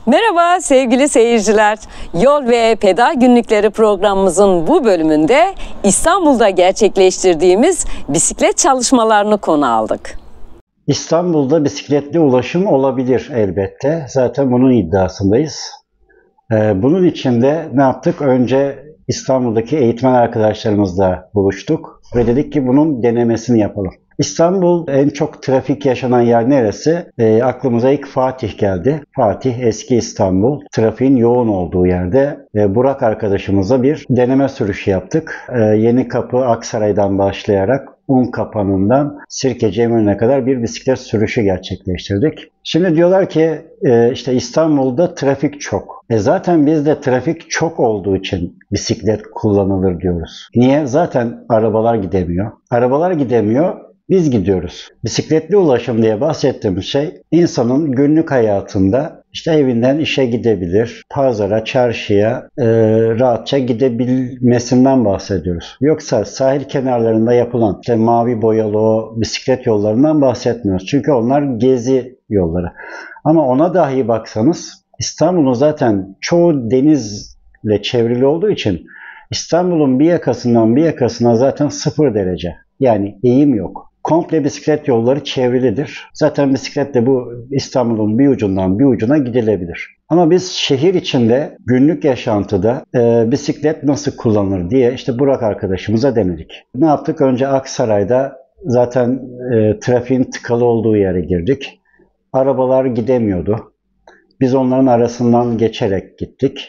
Merhaba sevgili seyirciler. Yol ve Peda Günlükleri programımızın bu bölümünde İstanbul'da gerçekleştirdiğimiz bisiklet çalışmalarını konu aldık. İstanbul'da bisikletli ulaşım olabilir elbette. Zaten bunun iddiasındayız. Bunun için de ne yaptık? Önce İstanbul'daki eğitmen arkadaşlarımızla buluştuk ve dedik ki bunun denemesini yapalım. İstanbul en çok trafik yaşanan yer neresi? Aklımıza ilk Fatih geldi. Fatih, eski İstanbul. Trafiğin yoğun olduğu yerde Burak arkadaşımızla bir deneme sürüşü yaptık. Yenikapı, Aksaray'dan başlayarak Unkapanı'ndan Sirkeci-Eminönü'ne kadar bir bisiklet sürüşü gerçekleştirdik. Şimdi diyorlar ki işte İstanbul'da trafik çok. Zaten bizde trafik çok olduğu için bisiklet kullanılır diyoruz. Niye? Zaten arabalar gidemiyor. Arabalar gidemiyor. Biz gidiyoruz. Bisikletli ulaşım diye bahsettiğimiz şey insanın günlük hayatında işte evinden işe gidebilir, pazara, çarşıya rahatça gidebilmesinden bahsediyoruz. Yoksa sahil kenarlarında yapılan işte mavi boyalı o bisiklet yollarından bahsetmiyoruz. Çünkü onlar gezi yolları. Ama ona dahi baksanız İstanbul'un zaten çoğu denizle çevrili olduğu için İstanbul'un bir yakasından bir yakasına zaten 0 derece. Yani eğim yok. Komple bisiklet yolları çevrilidir. Zaten bisikletle bu İstanbul'un bir ucundan bir ucuna gidilebilir. Ama biz şehir içinde günlük yaşantıda bisiklet nasıl kullanılır diye işte Burak arkadaşımıza denedik. Ne yaptık? Önce Aksaray'da zaten trafiğin tıkalı olduğu yere girdik. Arabalar gidemiyordu. Biz onların arasından geçerek gittik.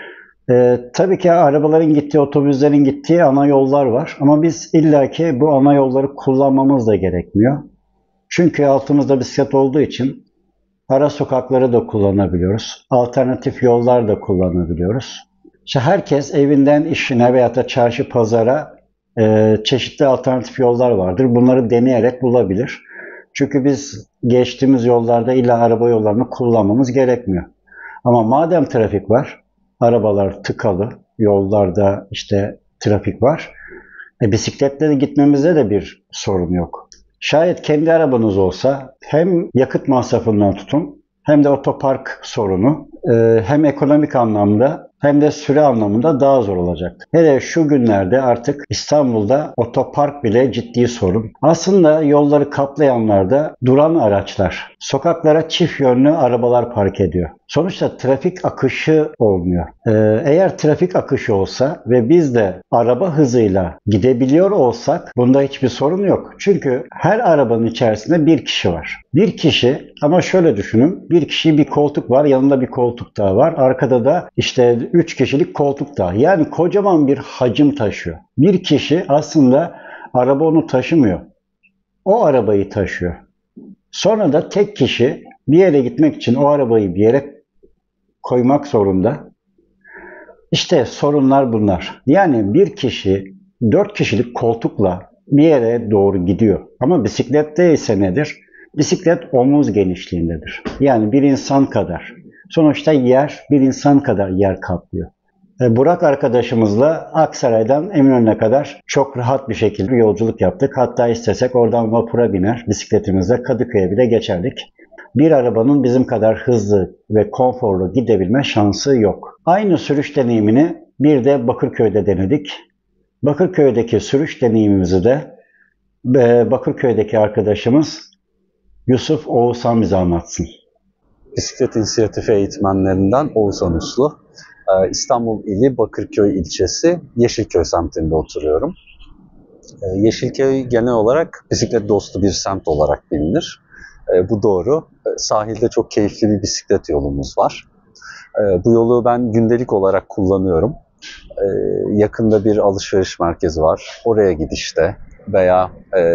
Tabii ki arabaların gittiği, otobüslerin gittiği ana yollar var. Ama biz illaki bu ana yolları kullanmamız da gerekmiyor. Çünkü altımızda bisiklet olduğu için ara sokakları da kullanabiliyoruz. Alternatif yollar da kullanabiliyoruz. İşte herkes evinden işine veya da çarşı pazara çeşitli alternatif yollar vardır. Bunları deneyerek bulabilir. Çünkü biz geçtiğimiz yollarda illa araba yollarını kullanmamız gerekmiyor. Ama madem trafik var, arabalar tıkalı, yollarda işte trafik var. Bisikletle de gitmemizde de bir sorun yok. Şayet kendi arabanız olsa hem yakıt masrafından tutun hem de otopark sorunu hem ekonomik anlamda hem de süre anlamında daha zor olacaktı. Hele şu günlerde artık İstanbul'da otopark bile ciddi sorun. Aslında yolları kaplayanlar da duran araçlar. Sokaklara çift yönlü arabalar park ediyor. Sonuçta trafik akışı olmuyor. Eğer trafik akışı olsa ve biz de araba hızıyla gidebiliyor olsak bunda hiçbir sorun yok. Çünkü her arabanın içerisinde bir kişi var. Bir kişi ama şöyle düşünün. Bir kişi bir koltuk var, yanında bir koltuk daha var. Arkada da işte 3 kişilik koltuk daha. Yani kocaman bir hacim taşıyor. Bir kişi aslında araba onu taşımıyor. O arabayı taşıyor. Sonra da tek kişi bir yere gitmek için o arabayı bir yere koymak zorunda. İşte sorunlar bunlar. Yani bir kişi 4 kişilik koltukla bir yere doğru gidiyor. Ama bisiklette ise nedir? Bisiklet omuz genişliğindedir. Yani bir insan kadar. Sonuçta yer bir insan kadar yer kaplıyor. Burak arkadaşımızla Aksaray'dan Eminönü'ne kadar çok rahat bir şekilde yolculuk yaptık. Hatta istesek oradan vapura biner, bisikletimizle Kadıköy'e bile geçerdik. Bir arabanın bizim kadar hızlı ve konforlu gidebilme şansı yok. Aynı sürüş deneyimini bir de Bakırköy'de denedik. Bakırköy'deki sürüş deneyimimizi de Bakırköy'deki arkadaşımız Yusuf Oğuzhan bize anlatsın. Bisiklet İnisiyatifi eğitmenlerinden Oğuzhan Uslu. İstanbul ili Bakırköy ilçesi Yeşilköy semtinde oturuyorum. Yeşilköy genel olarak bisiklet dostu bir semt olarak bilinir. Bu doğru. Sahilde çok keyifli bir bisiklet yolumuz var. Bu yolu ben gündelik olarak kullanıyorum. Yakında bir alışveriş merkezi var. Oraya gidişte veya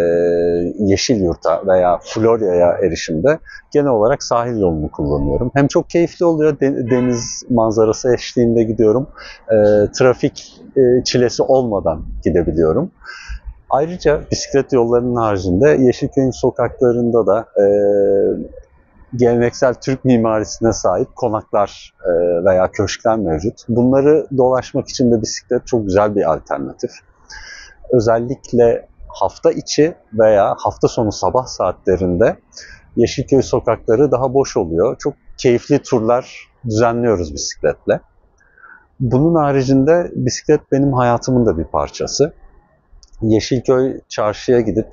Yeşilyurt'a veya Florya'ya erişimde genel olarak sahil yolunu kullanıyorum. Hem çok keyifli oluyor, deniz manzarası eşliğinde gidiyorum. Trafik çilesi olmadan gidebiliyorum. Ayrıca bisiklet yollarının haricinde Yeşilköy'ün sokaklarında da geleneksel Türk mimarisine sahip konaklar veya köşkler mevcut. Bunları dolaşmak için de bisiklet çok güzel bir alternatif. Özellikle hafta içi veya hafta sonu sabah saatlerinde Yeşilköy sokakları daha boş oluyor. Çok keyifli turlar düzenliyoruz bisikletle. Bunun haricinde bisiklet benim hayatımın da bir parçası. Yeşilköy çarşıya gidip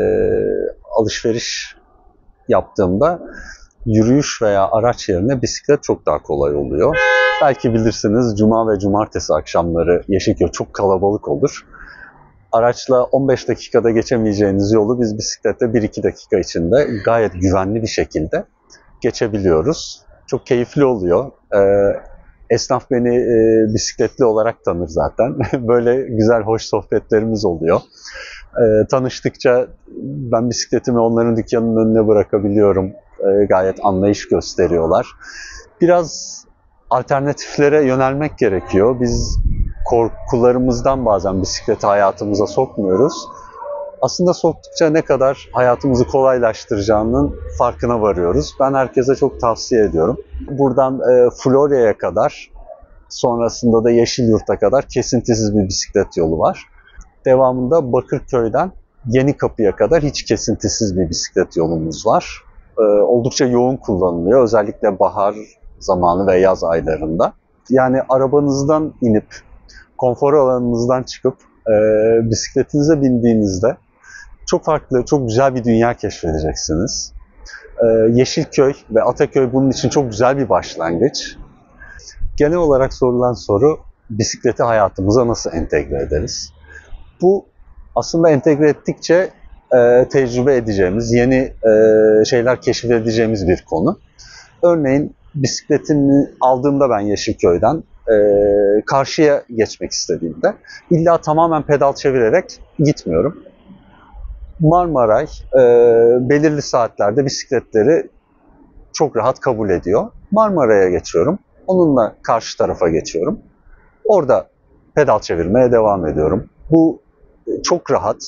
alışveriş yaptığımda yürüyüş veya araç yerine bisiklet çok daha kolay oluyor. Belki bilirsiniz, cuma ve cumartesi akşamları Yeşilköy çok kalabalık olur. Araçla 15 dakikada geçemeyeceğiniz yolu biz bisikletle 1-2 dakika içinde gayet güvenli bir şekilde geçebiliyoruz. Çok keyifli oluyor. Esnaf beni bisikletli olarak tanır zaten. Böyle güzel, hoş sohbetlerimiz oluyor. Tanıştıkça ben bisikletimi onların dükkanının önüne bırakabiliyorum. Gayet anlayış gösteriyorlar. Biraz alternatiflere yönelmek gerekiyor. Biz korkularımızdan bazen bisikleti hayatımıza sokmuyoruz. Aslında soktukça ne kadar hayatımızı kolaylaştıracağının farkına varıyoruz. Ben herkese çok tavsiye ediyorum. Buradan Florya'ya kadar, sonrasında da Yeşilyurt'a kadar kesintisiz bir bisiklet yolu var. Devamında Bakırköy'den Yenikapı'ya kadar hiç kesintisiz bir bisiklet yolumuz var. Oldukça yoğun kullanılıyor, özellikle bahar zamanı ve yaz aylarında. Yani arabanızdan inip, konfor alanınızdan çıkıp bisikletinize bindiğinizde çok farklı, çok güzel bir dünya keşfedeceksiniz. Yeşilköy ve Ataköy bunun için çok güzel bir başlangıç. Genel olarak sorulan soru, bisikleti hayatımıza nasıl entegre ederiz? Bu aslında entegre ettikçe tecrübe edeceğimiz, yeni şeyler keşfedeceğimiz bir konu. Örneğin bisikletimi aldığımda ben Yeşilköy'den karşıya geçmek istediğimde illa tamamen pedal çevirerek gitmiyorum. Marmaray belirli saatlerde bisikletleri çok rahat kabul ediyor. Marmaray'a geçiyorum. Onunla karşı tarafa geçiyorum. Orada pedal çevirmeye devam ediyorum. Bu çok rahat.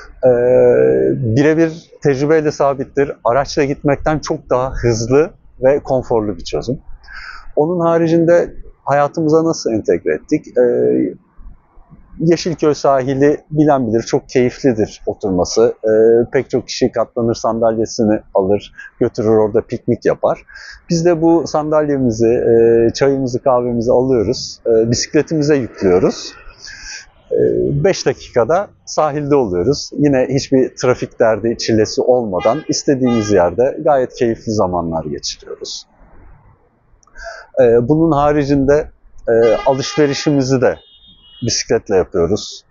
Birebir tecrübeyle sabittir. Araçla gitmekten çok daha hızlı ve konforlu bir çözüm. Onun haricinde hayatımıza nasıl entegre ettik? Yeşilköy sahili bilen bilir, çok keyiflidir oturması. Pek çok kişi katlanır sandalyesini alır, götürür orada piknik yapar. Biz de bu sandalyemizi, çayımızı, kahvemizi alıyoruz, bisikletimize yüklüyoruz. 5 dakikada sahilde oluyoruz. Yine hiçbir trafik derdi, çilesi olmadan istediğimiz yerde gayet keyifli zamanlar geçiriyoruz. Bunun haricinde alışverişimizi de bisikletle yapıyoruz.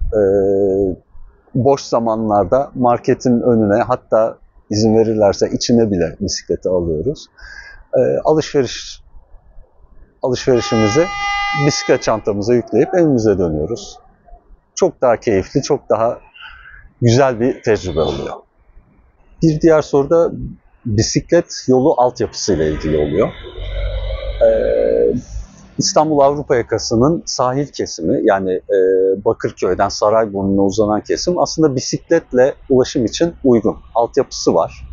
Boş zamanlarda marketin önüne, hatta izin verirlerse içine bile bisikleti alıyoruz. Alışverişimizi bisiklet çantamıza yükleyip evimize dönüyoruz. Çok daha keyifli, çok daha güzel bir tecrübe oluyor. Bir diğer soru da bisiklet yolu altyapısıyla ilgili oluyor. İstanbul Avrupa Yakası'nın sahil kesimi, yani Bakırköy'den Sarayburnu'na uzanan kesim aslında bisikletle ulaşım için uygun. Altyapısı var.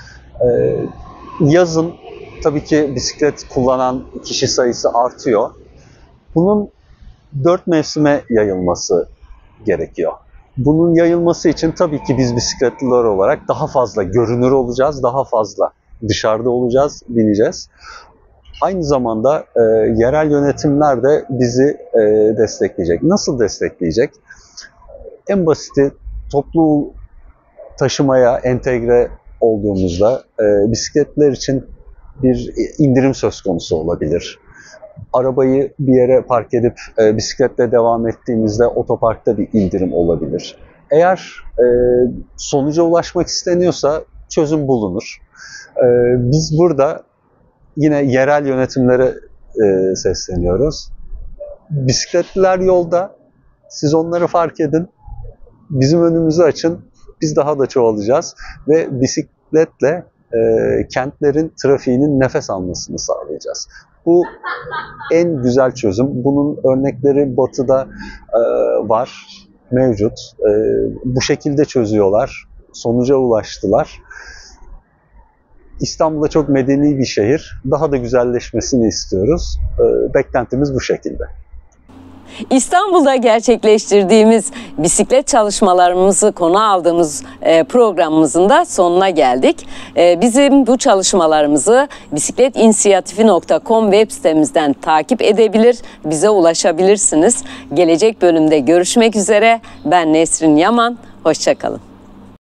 Yazın tabii ki bisiklet kullanan kişi sayısı artıyor. Bunun 4 mevsime yayılması gerekiyor. Bunun yayılması için tabii ki biz bisikletliler olarak daha fazla görünür olacağız, daha fazla dışarıda olacağız, bineceğiz. Aynı zamanda yerel yönetimler de bizi destekleyecek. Nasıl destekleyecek? En basiti, toplu taşımaya entegre olduğumuzda bisikletler için bir indirim söz konusu olabilir. Arabayı bir yere park edip bisikletle devam ettiğimizde otoparkta bir indirim olabilir. Eğer sonuca ulaşmak isteniyorsa çözüm bulunur. Biz burada yine yerel yönetimlere sesleniyoruz. Bisikletliler yolda, siz onları fark edin, bizim önümüzü açın, biz daha da çoğalacağız ve bisikletle kentlerin trafiğinin nefes almasını sağlayacağız. Bu en güzel çözüm. Bunun örnekleri Batı'da var, mevcut. Bu şekilde çözüyorlar, sonuca ulaştılar. İstanbul'da çok medeni bir şehir. Daha da güzelleşmesini istiyoruz. Beklentimiz bu şekilde. İstanbul'da gerçekleştirdiğimiz bisiklet çalışmalarımızı konu aldığımız programımızın da sonuna geldik. Bizim bu çalışmalarımızı bisikletinisiatifi.com web sitemizden takip edebilir, bize ulaşabilirsiniz. Gelecek bölümde görüşmek üzere. Ben Nesrin Yaman. Hoşça kalın.